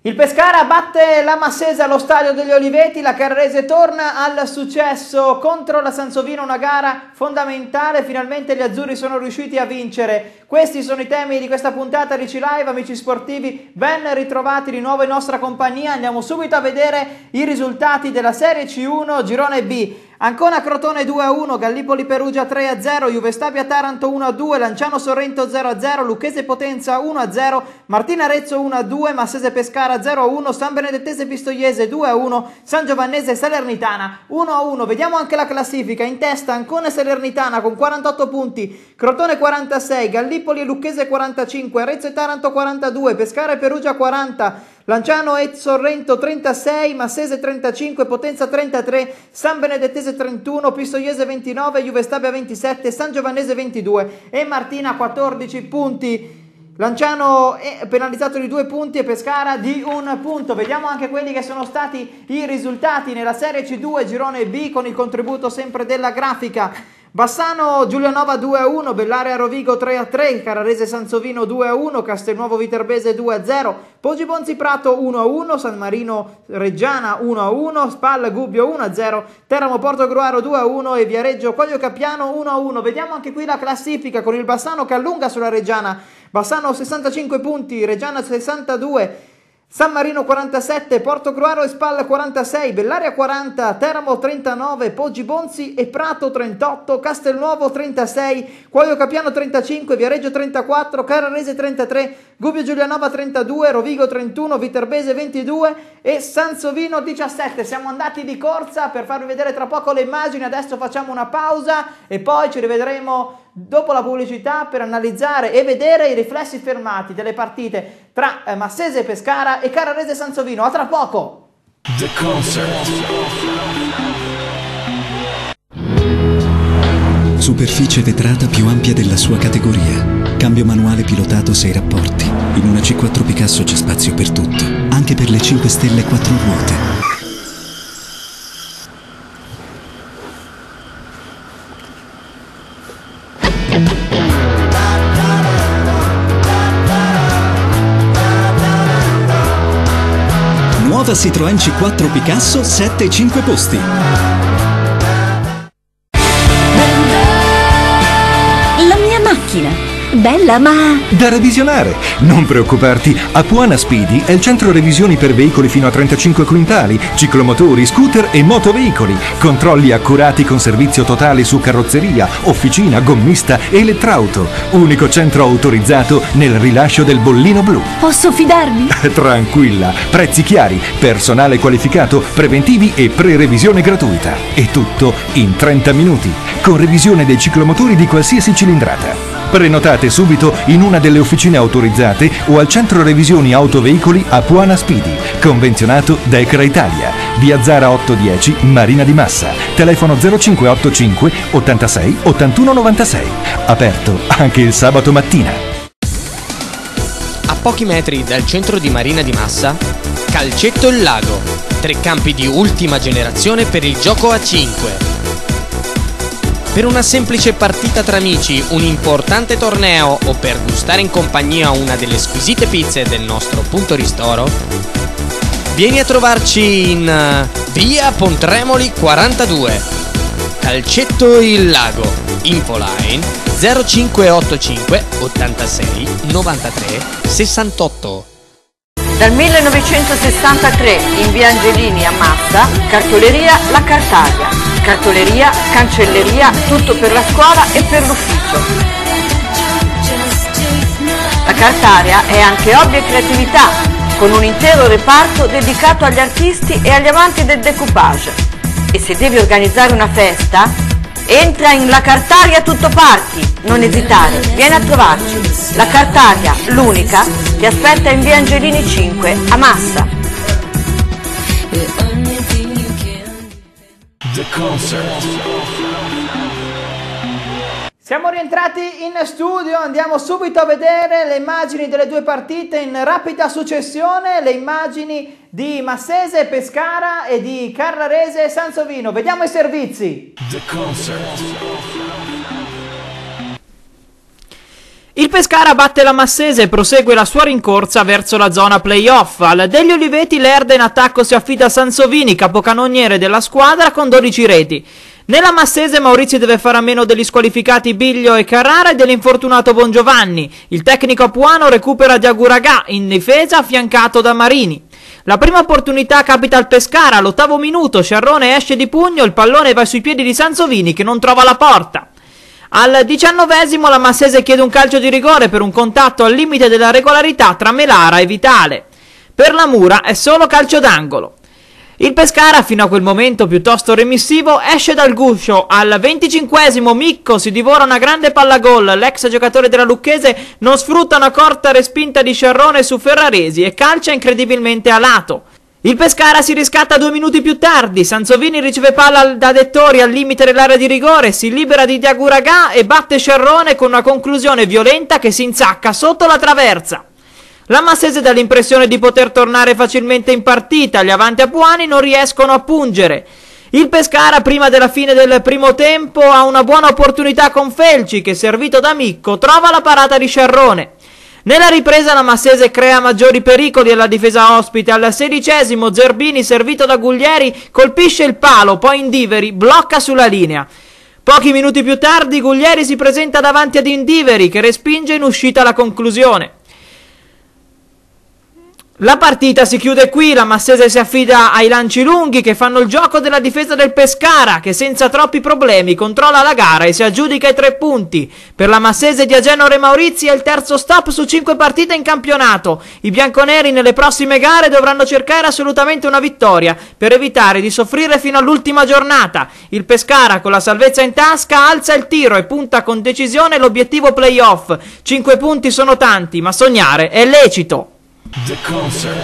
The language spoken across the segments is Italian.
Il Pescara batte la Massese allo Stadio degli Oliveti, la Carrarese torna al successo contro la Sansovino, una gara fondamentale, finalmente gli azzurri sono riusciti a vincere. Questi sono i temi di questa puntata Ricci Live, amici sportivi, ben ritrovati di nuovo in nostra compagnia. Andiamo subito a vedere i risultati della Serie C1, Girone B. Ancona Crotone 2-1, Gallipoli Perugia 3-0, Juve Stabia Taranto 1-2, Lanciano Sorrento 0-0, Lucchese Potenza 1-0, Martina Arezzo 1-2, Massese Pescara 0-1, San Benedettese Pistoiese 2-1, San Giovannese Salernitana 1-1. Vediamo anche la classifica: in testa Ancona e Salernitana con 48 punti, Crotone 46, Gallipoli e Lucchese 45, Arezzo e Taranto 42, Pescara e Perugia 40, Lanciano e Sorrento 36, Massese 35, Potenza 33, San Benedettese 31, Pistoiese 29, Juve Stabia 27, San Giovannese 22 e Martina 14 punti. Lanciano è penalizzato di 2 punti e Pescara di 1 punto. Vediamo anche quelli che sono stati i risultati nella Serie C2 Girone B con il contributo sempre della grafica. Bassano Giulianova 2-1, Bellaria Rovigo 3-3, Carrarese Sansovino 2-1, Castelnuovo Viterbese 2-0, Poggi Bonzi Prato 1-1, San Marino Reggiana 1-1, Spal Gubbio 1-0, Teramo Portogruaro 2-1 e Viareggio Coglio Cappiano 1-1. Vediamo anche qui la classifica con il Bassano che allunga sulla Reggiana. Bassano 65 punti, Reggiana 62, San Marino 47, Portogruaro e Spal 46, Bellaria 40, Teramo 39, Poggi Bonzi e Prato 38, Castelnuovo 36, Cuoio Capiano 35, Viareggio 34, Carrarese 33, Gubbio Giulianova 32, Rovigo 31, Viterbese 22 e Sansovino 17. Siamo andati di corsa per farvi vedere tra poco le immagini, adesso facciamo una pausa e poi ci rivedremo dopo la pubblicità per analizzare e vedere i riflessi fermati delle partite tra Massese Pescara e Carrarese Sansovino. A tra poco! The Concert. Superficie vetrata più ampia della sua categoria. Cambio manuale pilotato 6 rapporti. In una C4 Picasso c'è spazio per tutto, anche per le 5 stelle 4 ruote. Nuova Citroën C4 Picasso 7,5 posti. La mia macchina. Bella ma... da revisionare. Non preoccuparti, Apuana Speedy è il centro revisioni per veicoli fino a 35 quintali, ciclomotori, scooter e motoveicoli. Controlli accurati con servizio totale su carrozzeria, officina, gommista e elettrauto. Unico centro autorizzato nel rilascio del bollino blu. Posso fidarmi? Tranquilla, prezzi chiari, personale qualificato, preventivi e pre-revisione gratuita. E tutto in 30 minuti, con revisione dei ciclomotori di qualsiasi cilindrata. Prenotate subito in una delle officine autorizzate o al centro revisioni autoveicoli Apuana Speedy, convenzionato da Ecra Italia, via Zara 810, Marina di Massa, telefono 0585 86 81 96, aperto anche il sabato mattina. A pochi metri dal centro di Marina di Massa, Calcetto il Lago, 3 campi di ultima generazione per il gioco a 5. Per una semplice partita tra amici, un importante torneo o per gustare in compagnia una delle squisite pizze del nostro punto ristoro, vieni a trovarci in via Pontremoli 42, Calcetto il Lago, infoline 0585 86 93 68. Dal 1963 in via Angelini a Massa, cartoleria La Cartaria. Cartoleria, cancelleria, tutto per la scuola e per l'ufficio. La Cartaria è anche hobby e creatività, con un intero reparto dedicato agli artisti e agli amanti del decoupage. E se devi organizzare una festa, entra in La Cartaria Tutto Party, non esitare, vieni a trovarci. La Cartaria, l'unica, ti aspetta in via Angelini 5 a Massa. The Concert. Siamo rientrati in studio, andiamo subito a vedere le immagini delle due partite in rapida successione, le immagini di Massese Pescara e di Carrarese Sansovino. Vediamo i servizi. The Concert. Il Pescara batte la Massese e prosegue la sua rincorsa verso la zona playoff. Al degli Oliveti l'Erda in attacco si affida a Sansovini, capocannoniere della squadra, con 12 reti. Nella Massese Maurizio deve fare a meno degli squalificati Biglio e Carrara e dell'infortunato Bongiovanni. Il tecnico apuano recupera Diaguragà in difesa, affiancato da Marini. La prima opportunità capita al Pescara, all'8° minuto, Sciarrone esce di pugno, il pallone va sui piedi di Sansovini che non trova la porta. Al 19° la Massese chiede un calcio di rigore per un contatto al limite della regolarità tra Melara e Vitale. Per la Mura è solo calcio d'angolo. Il Pescara, fino a quel momento piuttosto remissivo, esce dal guscio. Al 25° Micco si divora una grande palla gol. L'ex giocatore della Lucchese non sfrutta una corta respinta di Sciarrone su Ferraresi e calcia incredibilmente a lato. Il Pescara si riscatta 2 minuti più tardi. Sansovini riceve palla da Dettori al limite dell'area di rigore, si libera di Diaguragà e batte Sciarrone con una conclusione violenta che si insacca sotto la traversa. La Massese dà l'impressione di poter tornare facilmente in partita, gli avanti apuani non riescono a pungere. Il Pescara, prima della fine del primo tempo, ha una buona opportunità con Felci che, servito da Micco, trova la parata di Sciarrone. Nella ripresa la Massese crea maggiori pericoli alla difesa ospite. Al 16° Zerbini, servito da Guglieri, colpisce il palo, poi Indiveri blocca sulla linea. Pochi minuti più tardi Guglieri si presenta davanti ad Indiveri che respinge in uscita la conclusione. La partita si chiude qui, la Massese si affida ai lanci lunghi che fanno il gioco della difesa del Pescara, che senza troppi problemi controlla la gara e si aggiudica i 3 punti. Per la Massese di Agenore Maurizi è il terzo stop su 5 partite in campionato. I bianconeri nelle prossime gare dovranno cercare assolutamente una vittoria per evitare di soffrire fino all'ultima giornata. Il Pescara, con la salvezza in tasca, alza il tiro e punta con decisione l'obiettivo playoff. 5 punti sono tanti, ma sognare è lecito. The Concert.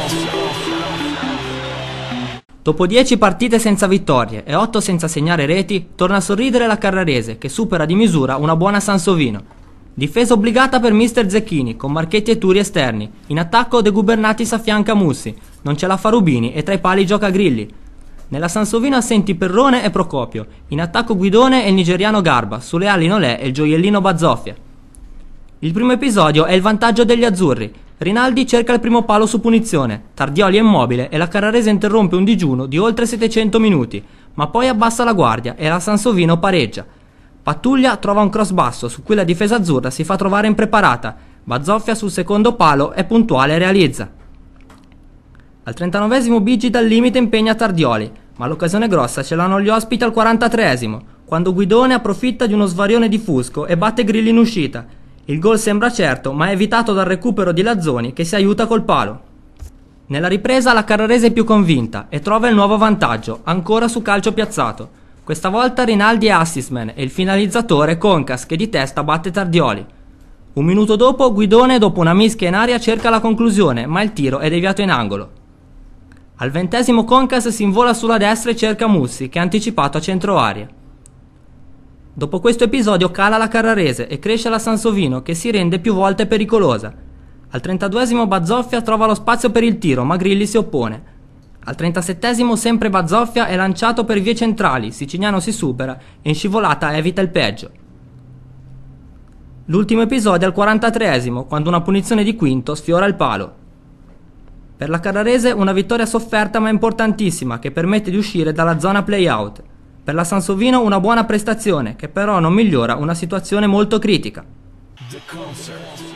Dopo 10 partite senza vittorie e 8 senza segnare reti, torna a sorridere la Carrarese che supera di misura una buona Sansovino. Difesa obbligata per mister Zecchini con Marchetti e Turi esterni. In attacco De Gubernatis affianca Mussi, non ce la fa Rubini e tra i pali gioca Grilli. Nella Sansovino assenti Perrone e Procopio, in attacco Guidone e il nigeriano Garba, sulle ali Nolè e il gioiellino Bazzoffia. Il primo episodio è il vantaggio degli azzurri. Rinaldi cerca il primo palo su punizione, Tardioli è immobile e la Carrarese interrompe un digiuno di oltre 700 minuti, ma poi abbassa la guardia e la Sansovino pareggia. Pattuglia trova un cross basso su cui la difesa azzurra si fa trovare impreparata, Bazzoffia sul secondo palo è puntuale e realizza. Al 39° Bigi dal limite impegna Tardioli, ma l'occasione grossa ce l'hanno gli ospiti al 43°, quando Guidone approfitta di uno svarione di Fusco e batte Grilli in uscita. Il gol sembra certo, ma è evitato dal recupero di Lazzoni che si aiuta col palo. Nella ripresa la Carrarese è più convinta e trova il nuovo vantaggio, ancora su calcio piazzato. Questa volta Rinaldi è assistman e il finalizzatore Concas che di testa batte Tardioli. Un minuto dopo Guidone, dopo una mischia in aria, cerca la conclusione, ma il tiro è deviato in angolo. Al 20° Concas si invola sulla destra e cerca Mussi, che è anticipato a centro aria. Dopo questo episodio cala la Carrarese e cresce la Sansovino che si rende più volte pericolosa. Al 32° Bazzoffia trova lo spazio per il tiro ma Grilli si oppone. Al 37° sempre Bazzoffia è lanciato per vie centrali, Siciliano si supera e in scivolata evita il peggio. L'ultimo episodio al 43° quando una punizione di Quinto sfiora il palo. Per la Carrarese una vittoria sofferta ma importantissima che permette di uscire dalla zona play-out. Per la Sansovino una buona prestazione, che però non migliora una situazione molto critica. The Concert.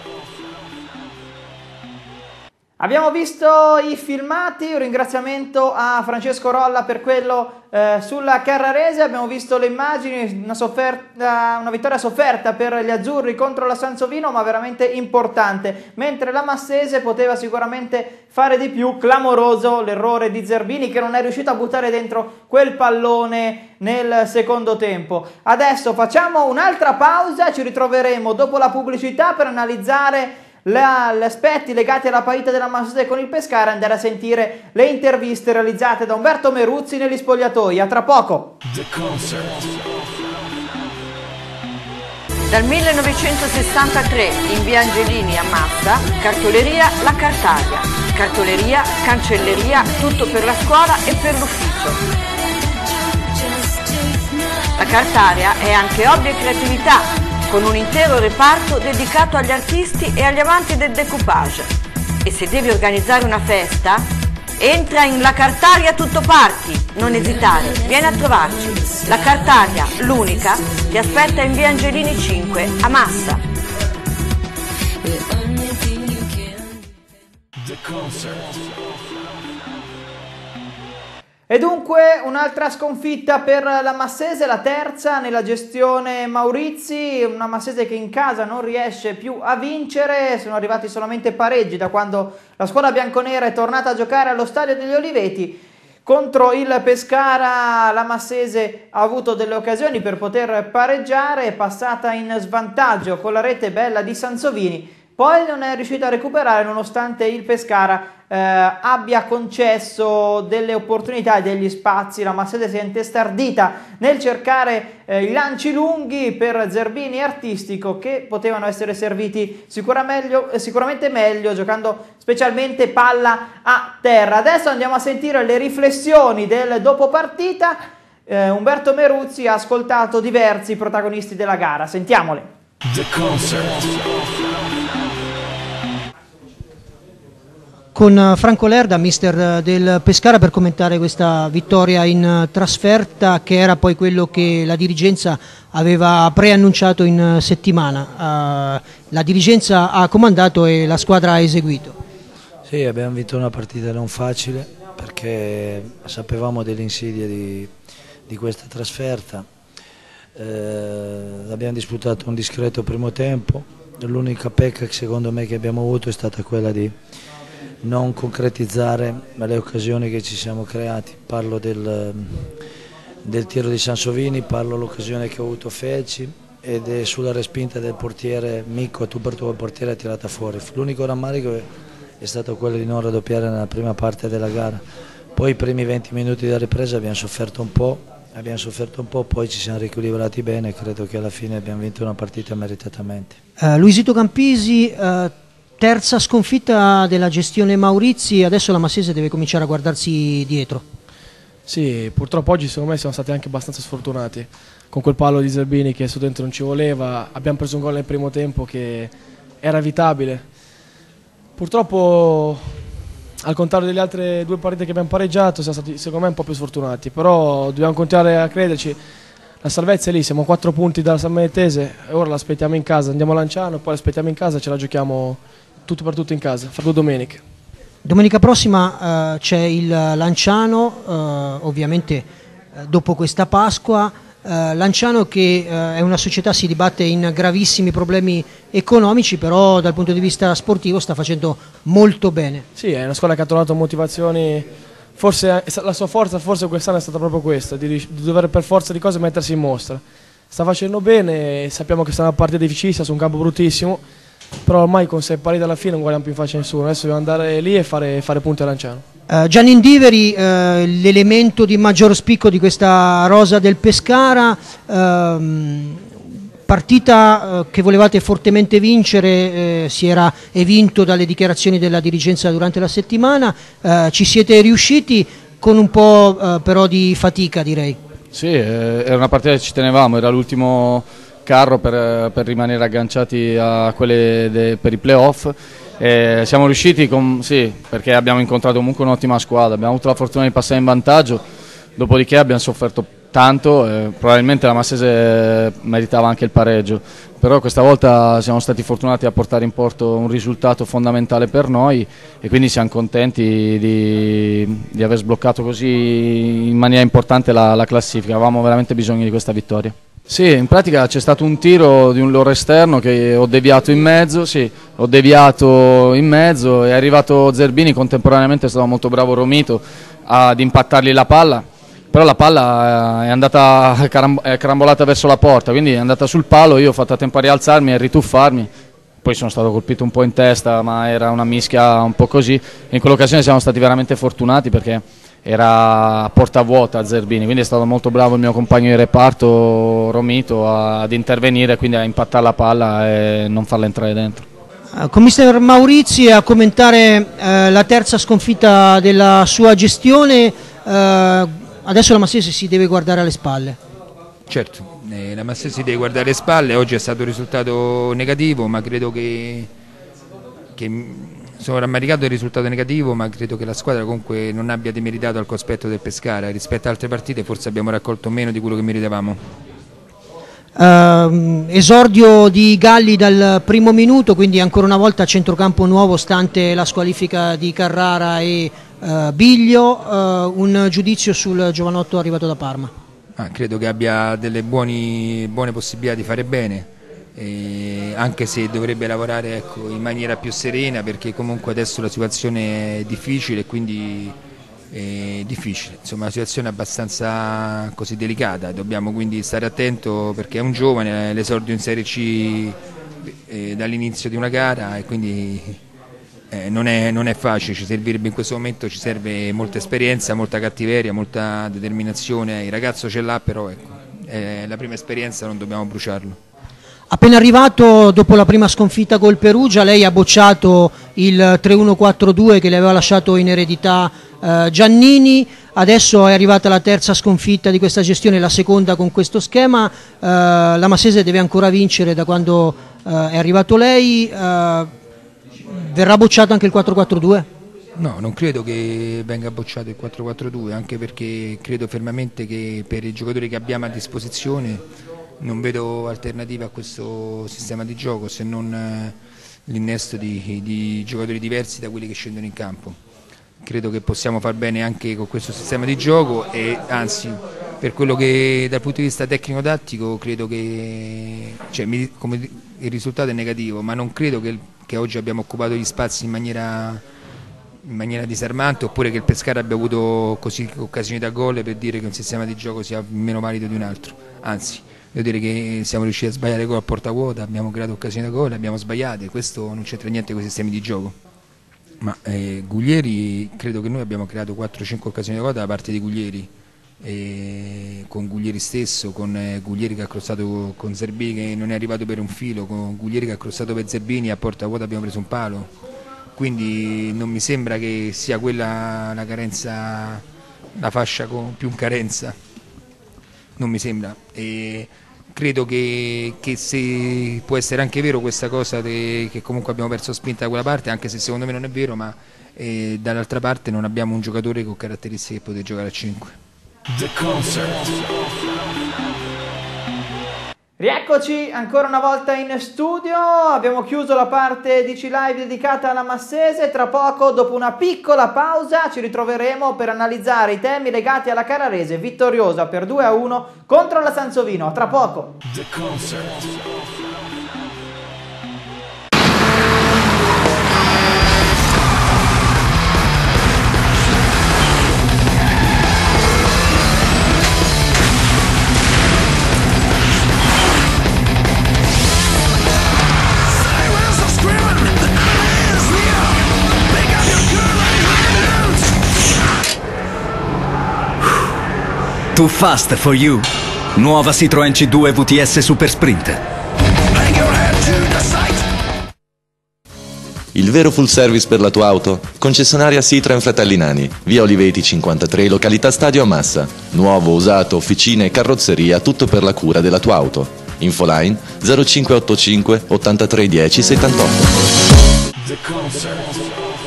Abbiamo visto i filmati, un ringraziamento a Francesco Rolla per quello sulla Carrarese, abbiamo visto le immagini, una vittoria sofferta per gli azzurri contro la Sansovino ma veramente importante, mentre la Massese poteva sicuramente fare di più. Clamoroso l'errore di Zerbini che non è riuscito a buttare dentro quel pallone nel secondo tempo. Adesso facciamo un'altra pausa, ci ritroveremo dopo la pubblicità per analizzare gli aspetti legati alla partita della Massese con il Pescara e andare a sentire le interviste realizzate da Umberto Meruzzi negli spogliatoi. A tra poco. The Concert. Dal 1963 in via Angelini a Massa, cartoleria La Cartaria. Cartoleria, cancelleria, tutto per la scuola e per l'ufficio. La Cartaria è anche hobby e creatività. con un intero reparto dedicato agli artisti e agli amanti del decoupage. E se devi organizzare una festa, entra in La Cartaria Tutto Party, non esitare, vieni a trovarci. La Cartaria, l'unica, ti aspetta in via Angelini 5 a Massa. The concert. E dunque un'altra sconfitta per la Massese, la terza nella gestione Maurizi, una Massese che in casa non riesce più a vincere, sono arrivati solamente pareggi da quando la squadra bianconera è tornata a giocare allo Stadio degli Oliveti. Contro il Pescara la Massese ha avuto delle occasioni per poter pareggiare, è passata in svantaggio con la rete bella di Sansovini, poi non è riuscita a recuperare nonostante il Pescara abbia concesso delle opportunità e degli spazi. La Massese si è intestardita nel cercare i lanci lunghi per Zerbini e Artistico, che potevano essere serviti sicuramente meglio, giocando specialmente palla a terra. Adesso andiamo a sentire le riflessioni del dopo partita. Umberto Meruzzi ha ascoltato diversi protagonisti della gara, sentiamole. The concert. Con Franco Lerda, mister del Pescara, per commentare questa vittoria in trasferta, che era poi quello che la dirigenza aveva preannunciato in settimana. La dirigenza ha comandato e la squadra ha eseguito. Sì, abbiamo vinto una partita non facile perché sapevamo delle insidie di questa trasferta. Abbiamo disputato un discreto primo tempo, l'unica pecca che secondo me che abbiamo avuto è stata quella di non concretizzare le occasioni che ci siamo creati. Parlo del tiro di Sansovini, parlo dell'occasione che ho avuto Felci ed è sulla respinta del portiere Micco, tu per tuo portiere ha tirata fuori. L'unico rammarico è stato quello di non raddoppiare nella prima parte della gara. Poi i primi 20 minuti della ripresa abbiamo sofferto un po', poi ci siamo riequilibrati bene e credo che alla fine abbiamo vinto una partita meritatamente. Luisito Campisi, terza sconfitta della gestione Maurizi, adesso la Massese deve cominciare a guardarsi dietro. Sì, purtroppo oggi secondo me siamo stati anche abbastanza sfortunati, con quel palo di Zerbini che su dentro non ci voleva, abbiamo preso un gol nel primo tempo che era evitabile. Purtroppo, al contrario delle altre due partite che abbiamo pareggiato, siamo stati secondo me un po' più sfortunati, però dobbiamo continuare a crederci. La salvezza è lì, siamo a 4 punti dalla San Benetese, ora l'aspettiamo in casa, andiamo a Lanciano, poi l'aspettiamo in casa e ce la giochiamo tutto per tutto in casa, fra 2 domeniche. Domenica prossima c'è il Lanciano, ovviamente dopo questa Pasqua. Lanciano che è una società, si dibatte in gravissimi problemi economici, però dal punto di vista sportivo sta facendo molto bene. Sì, è una squadra che ha trovato motivazioni, forse la sua forza forse quest'anno è stata proprio questa, di dover per forza di cose mettersi in mostra. Sta facendo bene, sappiamo che sarà una partita difficilissima su un campo bruttissimo, però ormai con 6 pari alla fine non guardiamo più in faccia a nessuno, adesso dobbiamo andare lì e fare punti a Lanciano. Gianni Indiveri, l'elemento di maggior spicco di questa rosa del Pescara, partita che volevate fortemente vincere, si era evinto dalle dichiarazioni della dirigenza durante la settimana, ci siete riusciti con un po' però di fatica, direi. Sì, era una partita che ci tenevamo, era l'ultimo carro per rimanere agganciati a quelle per i playoff. Siamo riusciti, sì, perché abbiamo incontrato comunque un'ottima squadra, abbiamo avuto la fortuna di passare in vantaggio, dopodiché abbiamo sofferto tanto, probabilmente la Massese meritava anche il pareggio, però questa volta siamo stati fortunati a portare in porto un risultato fondamentale per noi e quindi siamo contenti di aver sbloccato così in maniera importante la classifica, avevamo veramente bisogno di questa vittoria. Sì, in pratica c'è stato un tiro di un loro esterno che ho deviato in mezzo, è arrivato Zerbini, contemporaneamente è stato molto bravo Romito ad impattargli la palla, però la palla è andata carambolata verso la porta, quindi è andata sul palo, io ho fatto a tempo a rialzarmi e a rituffarmi, poi sono stato colpito un po' in testa, ma era una mischia un po' così, e in quell'occasione siamo stati veramente fortunati perché era a porta vuota Zerbini, quindi è stato molto bravo il mio compagno di reparto Romito ad intervenire, quindi a impattare la palla e non farla entrare dentro. Con mister Maurizi a commentare la terza sconfitta della sua gestione, adesso la Massese si deve guardare alle spalle. Certo, La Massese deve guardare le spalle, oggi è stato un risultato negativo, ma credo che sono rammaricato del risultato negativo, ma credo che la squadra comunque non abbia demeritato al cospetto del Pescara. Rispetto ad altre partite forse abbiamo raccolto meno di quello che meritavamo. Esordio di Galli dal primo minuto, quindi ancora una volta centrocampo nuovo stante la squalifica di Carrara e Biglio. Un giudizio sul giovanotto arrivato da Parma? Credo che abbia delle buone possibilità di fare bene, anche se dovrebbe lavorare, ecco, in maniera più serena, perché comunque adesso la situazione è difficile, quindi difficile, insomma, una situazione abbastanza così delicata, dobbiamo quindi stare attento perché è un giovane, l'esordio in Serie C dall'inizio di una gara, e quindi non è facile, ci servirebbe in questo momento, ci serve molta esperienza, molta cattiveria, molta determinazione. Il ragazzo ce l'ha, però ecco, è la prima esperienza, non dobbiamo bruciarlo. Appena arrivato dopo la prima sconfitta col Perugia, lei ha bocciato il 3-1-4-2 che le aveva lasciato in eredità Giannini. Adesso è arrivata la terza sconfitta di questa gestione, la seconda con questo schema. La Massese deve ancora vincere da quando è arrivato lei. Verrà bocciato anche il 4-4-2? No, non credo che venga bocciato il 4-4-2, anche perché credo fermamente che per i giocatori che abbiamo a disposizione non vedo alternative a questo sistema di gioco, se non l'innesto di giocatori diversi da quelli che scendono in campo. Credo che possiamo far bene anche con questo sistema di gioco, e anzi, per quello che dal punto di vista tecnico-tattico credo che come il risultato è negativo, ma non credo che oggi abbiamo occupato gli spazi in maniera disarmante, oppure che il Pescara abbia avuto così occasioni da gol per dire che un sistema di gioco sia meno valido di un altro. Anzi, devo dire che siamo riusciti a sbagliare gol a porta vuota, abbiamo creato occasioni da gol, abbiamo sbagliate, questo non c'entra niente con i sistemi di gioco. Ma Guglieri, credo che noi abbiamo creato 4-5 occasioni da gol da parte di Guglieri, con Guglieri stesso, con Guglieri che ha crossato con Zerbini che non è arrivato per un filo, con Guglieri che ha crossato per Zerbini, a porta vuota abbiamo preso un palo, quindi non mi sembra che sia quella la carenza, la fascia con più carenza, non mi sembra. Credo che se può essere anche vero questa cosa che comunque abbiamo perso spinta da quella parte, anche se secondo me non è vero, ma dall'altra parte non abbiamo un giocatore con caratteristiche che poter giocare a 5. The Concert. Rieccoci ancora una volta in studio, abbiamo chiuso la parte DC Live dedicata alla Massese. Tra poco, dopo una piccola pausa, ci ritroveremo per analizzare i temi legati alla Carrarese vittoriosa per 2-1 contro la Sansovino. Tra poco. The Concert. Too fast for you. Nuova Citroen C2 VTS Super Sprint. Il vero full service per la tua auto? Concessionaria Citroen Fratelli Nani, via Oliveti 53, località Stadio a Massa. Nuovo, usato, officine e carrozzeria, tutto per la cura della tua auto. Infoline 0585 83 10 78. The Concert.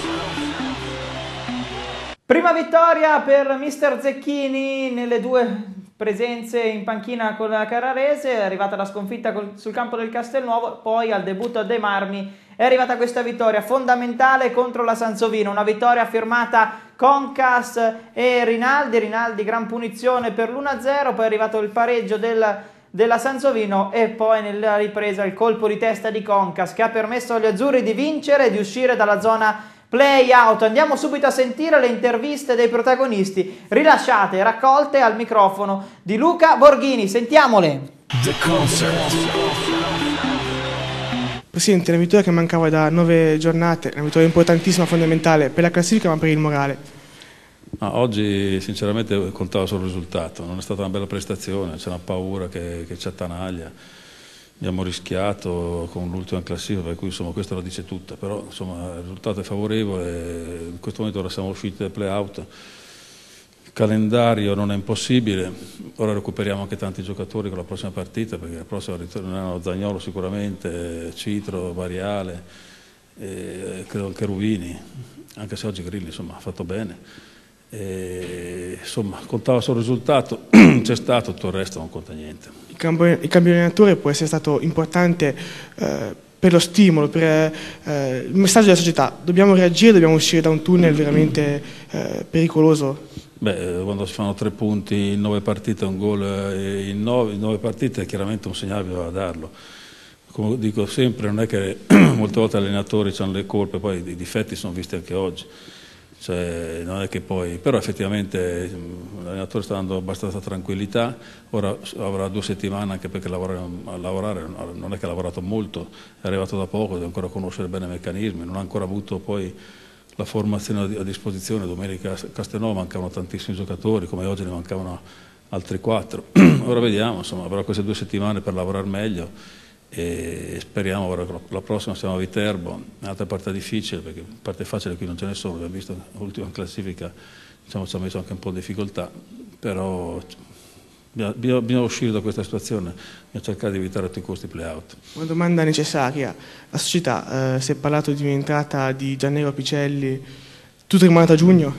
Prima vittoria per mister Zecchini nelle due presenze in panchina con la Carrarese, è arrivata la sconfitta sul campo del Castelnuovo, poi al debutto a De Marmi è arrivata questa vittoria fondamentale contro la Sansovino, una vittoria firmata Concas e Rinaldi, gran punizione per l'1-0, poi è arrivato il pareggio della Sansovino e poi nella ripresa il colpo di testa di Concas che ha permesso agli azzurri di vincere e di uscire dalla zona play out. Andiamo subito a sentire le interviste dei protagonisti rilasciate e raccolte al microfono di Luca Borghini. Sentiamole. The Concert. Presidente, una vittoria che mancava da 9 giornate, una vittoria importantissima, fondamentale per la classifica ma per il morale. Oggi sinceramente contava sul risultato, non è stata una bella prestazione, c'è una paura che ci attanaglia. Abbiamo rischiato con l'ultima classifica, per cui insomma, questo lo dice tutta, però insomma, il risultato è favorevole, in questo momento ora siamo usciti dai play-out, calendario non è impossibile, ora recuperiamo anche tanti giocatori con la prossima partita, perché la prossima ritorneranno Zaniolo sicuramente, Citro, Variale, credo anche Ruvini, anche se oggi Grilli insomma ha fatto bene. Insomma, contava sul risultato, c'è stato, tutto il resto non conta niente. Il cambio di allenatore può essere stato importante per lo stimolo, per il messaggio della società. Dobbiamo reagire, dobbiamo uscire da un tunnel veramente pericoloso. Beh, quando si fanno 3 punti in 9 partite, un gol in 9 partite, chiaramente un segnale bisogna darlo. Come dico sempre, non è che molte volte gli allenatori hanno le colpe, poi i difetti sono visti anche oggi. Cioè, non è che poi, però effettivamente l'allenatore sta dando abbastanza tranquillità, ora avrà 2 settimane anche perché lavorare non è che ha lavorato molto, è arrivato da poco, deve ancora conoscere bene i meccanismi, non ha ancora avuto poi la formazione a disposizione. Domenica a Castelnuovo mancavano tantissimi giocatori, come oggi ne mancavano altri 4. Ora vediamo, insomma, avrà queste 2 settimane per lavorare meglio e speriamo. Ora la prossima siamo a Viterbo, un'altra partita difficile, perché parte facile qui non ce ne sono, abbiamo visto l'ultima classifica, diciamo, ci ha messo anche un po' di difficoltà, però bisogna uscire da questa situazione e cercare di evitare a tutti i costi play-out. Una domanda necessaria: la società, si è parlato di un'entrata di Giannero Picelli, tutto è rimandato a giugno?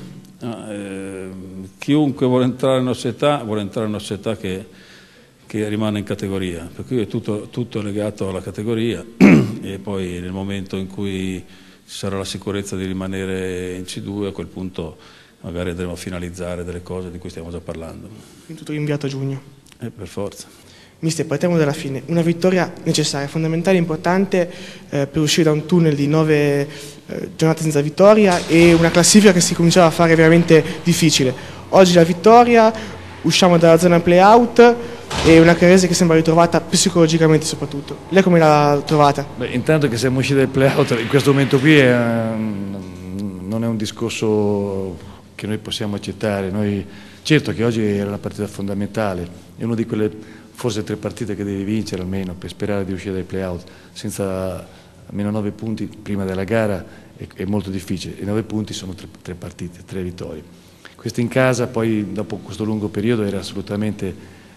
Chiunque vuole entrare in una società che rimane in categoria, per cui è tutto legato alla categoria e poi nel momento in cui ci sarà la sicurezza di rimanere in C2, a quel punto magari andremo a finalizzare delle cose di cui stiamo già parlando. Quindi tutto rinviato a giugno? Per forza. Mister, partiamo dalla fine. Una vittoria necessaria, fondamentale, importante per uscire da un tunnel di 9 giornate senza vittoria e una classifica che si cominciava a fare veramente difficile. Oggi la vittoria, usciamo dalla zona play-out e una Carrese che sembra ritrovata psicologicamente soprattutto. Lei come l'ha trovata? Beh, intanto che siamo usciti dal play-out, in questo momento qui non è un discorso che noi possiamo accettare. Certo che oggi era una partita fondamentale, è una di quelle forse 3 partite che devi vincere almeno per sperare di uscire dai play-out. Senza almeno 9 punti prima della gara è molto difficile, e 9 punti sono 3 partite, 3 vittorie. Questa in casa poi dopo questo lungo periodo era assolutamente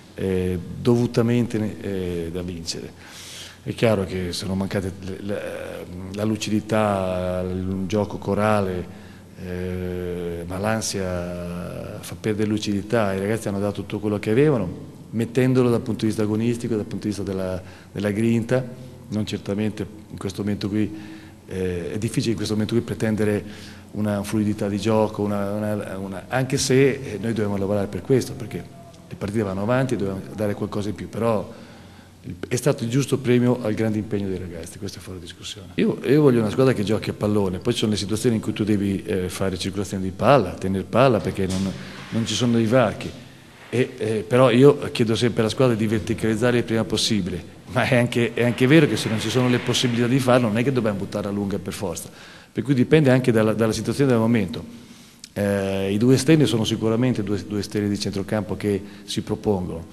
dovutamente da vincere. È chiaro che sono mancate la lucidità, il gioco corale, ma l'ansia fa perdere lucidità. I ragazzi hanno dato tutto quello che avevano, mettendolo dal punto di vista agonistico, dal punto di vista della grinta. Non certamente in questo momento qui è difficile in questo momento qui pretendere una fluidità di gioco, anche se noi dobbiamo lavorare per questo, perché le partite vanno avanti e dobbiamo dare qualcosa in più, però è stato il giusto premio al grande impegno dei ragazzi, questo è fuori discussione. Io voglio una squadra che giochi a pallone, poi ci sono le situazioni in cui tu devi fare circolazione di palla, tenere palla perché non ci sono dei varchi, però io chiedo sempre alla squadra di verticalizzare il prima possibile, ma è anche vero che se non ci sono le possibilità di farlo non è che dobbiamo buttare a lunga per forza, per cui dipende anche dalla situazione del momento. I 2 esterni sono sicuramente 2 esterni di centrocampo che si propongono,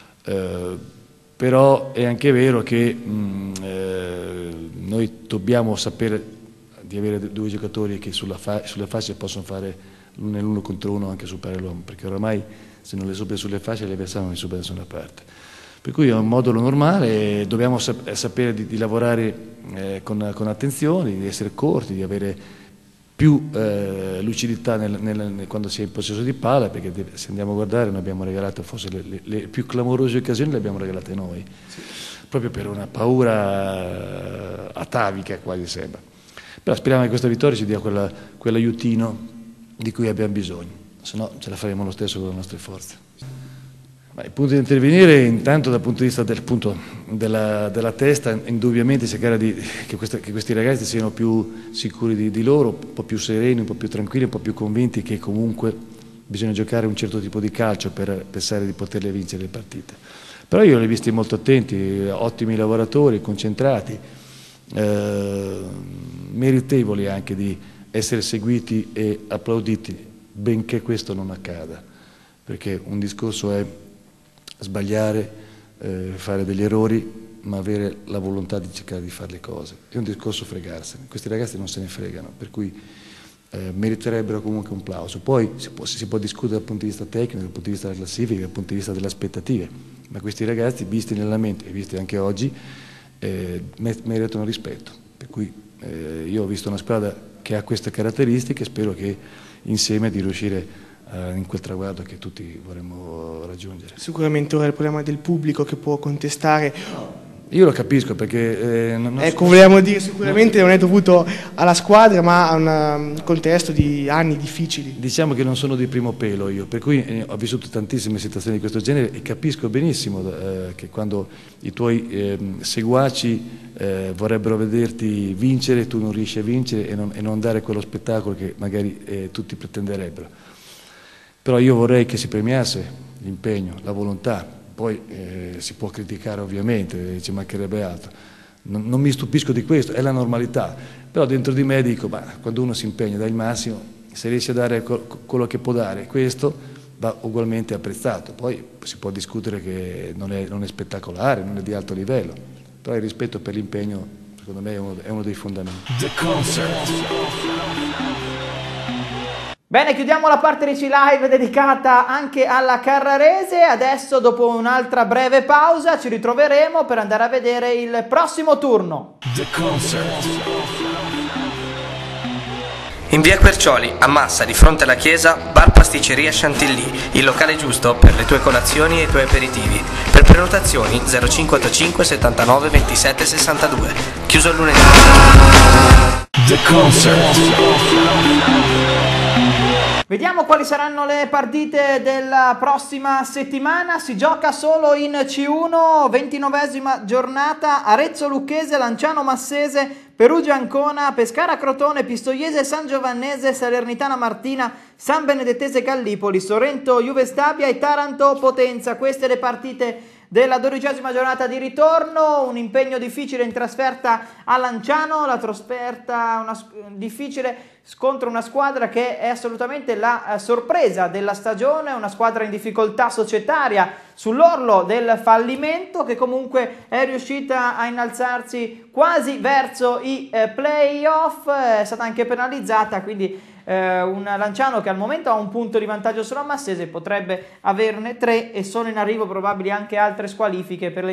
però è anche vero che noi dobbiamo sapere di avere 2 giocatori che sulla fascia possono fare l'1 contro 1 anche superare l'uomo, perché oramai se non le superi sulle fasce l'avversario non le supera da nessuna parte. Per cui è un modulo normale, dobbiamo sapere di lavorare con attenzione, di essere corti, di avere più lucidità quando si è in possesso di palla, perché se andiamo a guardare noi abbiamo regalato forse le più clamorose occasioni, le abbiamo regalate noi, proprio per una paura atavica quasi sembra. Però speriamo che questa vittoria ci dia quell'aiutino di cui abbiamo bisogno, se no ce la faremo lo stesso con le nostre forze. Ma il punto di intervenire intanto dal punto di vista della testa, indubbiamente cercare che questi ragazzi siano più sicuri di loro, un po' più sereni, un po' più tranquilli, un po' più convinti che comunque bisogna giocare un certo tipo di calcio per pensare di poterle vincere le partite. Però io li ho visti molto attenti, ottimi lavoratori, concentrati, meritevoli anche di essere seguiti e applauditi, benché questo non accada, perché un discorso è sbagliare, fare degli errori, ma avere la volontà di cercare di fare le cose. È un discorso fregarsene. Questi ragazzi non se ne fregano, per cui meriterebbero comunque un plauso. Poi si può discutere dal punto di vista tecnico, dal punto di vista della classifica, dal punto di vista delle aspettative, ma questi ragazzi, visti nell'allenamento e visti anche oggi, meritano rispetto. Per cui io ho visto una squadra che ha queste caratteristiche e spero che insieme di riuscire in quel traguardo che tutti vorremmo raggiungere. Sicuramente ora il problema del pubblico che può contestare. Io lo capisco perché... ecco, vogliamo dire, sicuramente non è dovuto alla squadra ma a un contesto di anni difficili. Diciamo che non sono di primo pelo io, per cui ho vissuto tantissime situazioni di questo genere e capisco benissimo che quando i tuoi seguaci vorrebbero vederti vincere, tu non riesci a vincere e non dare quello spettacolo che magari tutti pretenderebbero. Però io vorrei che si premiasse l'impegno, la volontà, poi si può criticare ovviamente, ci mancherebbe altro. Non mi stupisco di questo, è la normalità, però dentro di me dico, ma quando uno si impegna, dà il massimo, se riesce a dare quello che può dare, questo va ugualmente apprezzato. Poi si può discutere che non è spettacolare, non è di alto livello, però il rispetto per l'impegno secondo me è uno dei fondamenti. The Concert. Bene, chiudiamo la parte Ricci Live dedicata anche alla Carrarese. Adesso, dopo un'altra breve pausa, ci ritroveremo per andare a vedere il prossimo turno. The Concert. In via Quercioli, a Massa, di fronte alla chiesa, Bar Pasticceria Chantilly, il locale giusto per le tue colazioni e i tuoi aperitivi. Per prenotazioni 0585 79 27 62. Chiuso il lunedì. The Concert. Vediamo quali saranno le partite della prossima settimana. Si gioca solo in C1, 29esima giornata, Arezzo Lucchese, Lanciano Massese, Perugia Ancona, Pescara Crotone, Pistoiese San Giovannese, Salernitana Martina, San Benedettese Gallipoli, Sorrento Juve Stabia e Taranto Potenza. Queste le partite della 12esima giornata di ritorno. Un impegno difficile in trasferta a Lanciano, la trasferta difficile contro una squadra che è assolutamente la sorpresa della stagione, una squadra in difficoltà societaria, sull'orlo del fallimento, che comunque è riuscita a innalzarsi quasi verso i play-off, è stata anche penalizzata, quindi un Lanciano che al momento ha un punto di vantaggio sulla Massese, potrebbe averne 3 e sono in arrivo probabili anche altre squalifiche per le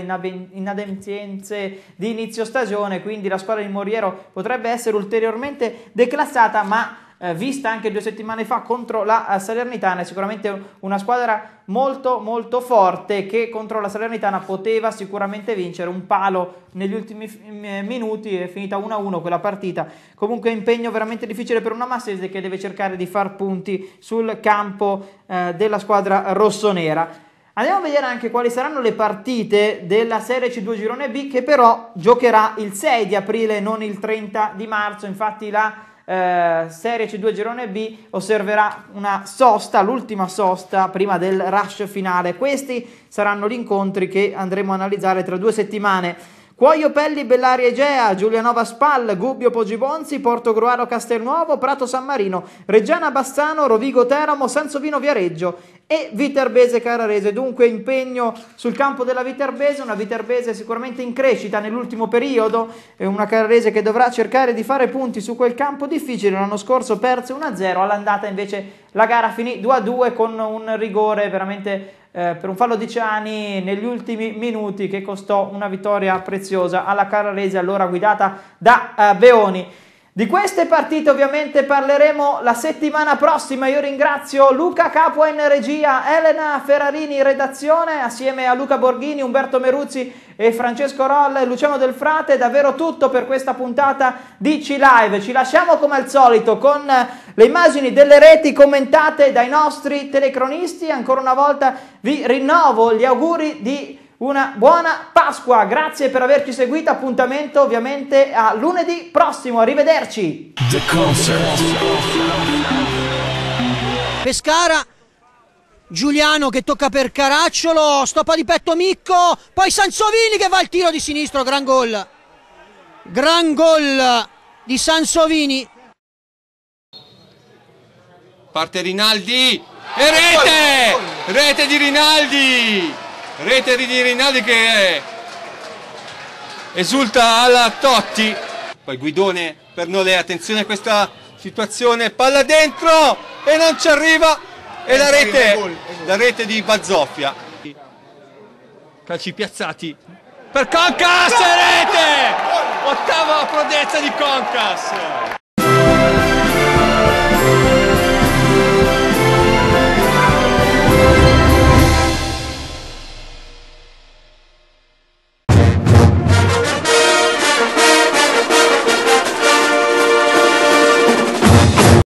inadempienze di inizio stagione, quindi la squadra di Moriero potrebbe essere ulteriormente declassata, ma vista anche 2 settimane fa contro la Salernitana è sicuramente una squadra molto molto forte, che contro la Salernitana poteva sicuramente vincere. Un palo negli ultimi minuti, è finita 1-1 quella partita. Comunque impegno veramente difficile per una Massese che deve cercare di far punti sul campo della squadra rossonera. Andiamo a vedere anche quali saranno le partite della Serie C2 Girone B, che però giocherà il 6 di aprile, non il 30 di marzo. Infatti la Serie C2 Girone B osserverà una sosta, l'ultima sosta prima del rush finale. Questi saranno gli incontri che andremo a analizzare tra 2 settimane. Cuoio Pelli Bellari Egea, Giulianova Spal, Gubbio Poggibonzi, Portogruaro Castelnuovo, Prato San Marino, Reggiana Bassano, Rovigo Teramo, Sansovino Viareggio e Viterbese Carrarese. Dunque impegno sul campo della Viterbese, una Viterbese sicuramente in crescita nell'ultimo periodo, e una Carrarese che dovrà cercare di fare punti su quel campo difficile. L'anno scorso perse 1-0, all'andata invece la gara finì 2-2 con un rigore veramente per un fallo di Ciani negli ultimi minuti che costò una vittoria preziosa alla Carrarese, allora guidata da Beoni. Di queste partite ovviamente parleremo la settimana prossima. Io ringrazio Luca Capua in regia, Elena Ferrarini in redazione, assieme a Luca Borghini, Umberto Meruzzi e Francesco Rolla e Luciano Del Frate. Davvero tutto per questa puntata di C-Live. Ci lasciamo come al solito con le immagini delle reti commentate dai nostri telecronisti. Ancora una volta vi rinnovo gli auguri di una buona Pasqua, grazie per averci seguito, appuntamento ovviamente a lunedì prossimo, arrivederci. The Concert. Pescara, Giuliano che tocca per Caracciolo, stoppa di petto Micco, poi Sansovini che va al tiro di sinistro, gran gol di Sansovini. Parte Rinaldi e rete di Rinaldi. Rete di Rinaldi che esulta alla Totti. Poi Guidone per Nolè, attenzione a questa situazione, palla dentro e non ci arriva, e la rete di Bazzoffia. Calci piazzati per Concas, rete! Ottava prodezza di Concas.